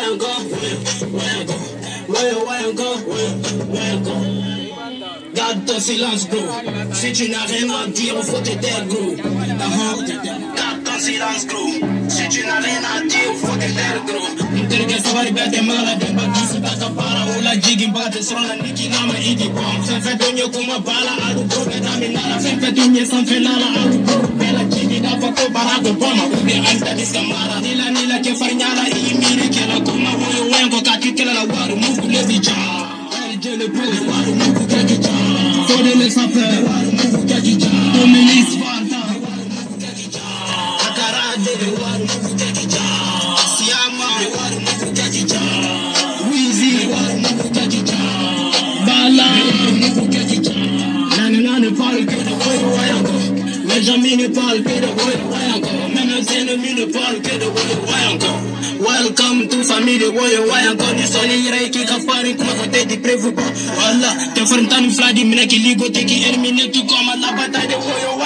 Garde ton silence, bro. Si tu n'as rien à dire, faut te taire, gros. Garde ton silence, gros. Si tu n'as rien à dire, faut te taire, gros. Intergue savari bete mala de bakisi taka para ula jigi mbate sona niki nama idi bom. Fenfe donye kuma bala alu bro beta minala. Fenfe donye sanfe lala alu bro bela jigi da fako barago boma. Ube anta diskamara nila ke farnyala imiri ke la kuma huyo wengo kati kela la waru mungu levi jaa. Le bruit, waru mungu kaki jaa. Fode le sapeur, waru mungu kaki jaa. Dominis Sparta, waru mungu kaki jaa. Akarade, waru mungu kaki jaa. Siama, waru mungu kaki jaa. Weezy, waru mungu kaki jaa. Bala, waru mungu kaki jaa. Nane parle que de voyo wayango. Mes amis ne parlent que de voyo wayango. Même les ennemis ne parlent que de voyo wayango. Welcome to family woyo wayango. Ni soli yire ki kafari kuma kote di prevu. Voilà, te enfrentando fladi mina ki ligo te ki elimine tu comme la bataille de woyo